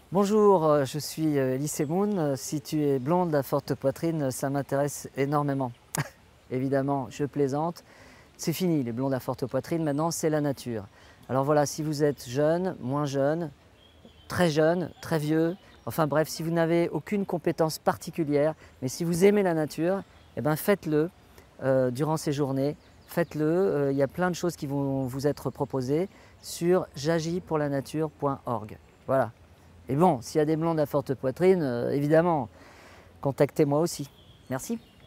Bonjour, je suis Elise Moon. Si tu es blonde à forte poitrine, ça m'intéresse énormément. Évidemment, je plaisante. C'est fini les blondes à forte poitrine, maintenant c'est la nature. Alors voilà, si vous êtes jeune, moins jeune, très vieux, enfin bref, si vous n'avez aucune compétence particulière, mais si vous aimez la nature, eh ben faites-le durant ces journées. Faites-le, il y a plein de choses qui vont vous être proposées sur j'agis-pour-la-nature.org. Voilà. Et bon, s'il y a des blondes à forte poitrine, évidemment, contactez-moi aussi. Merci.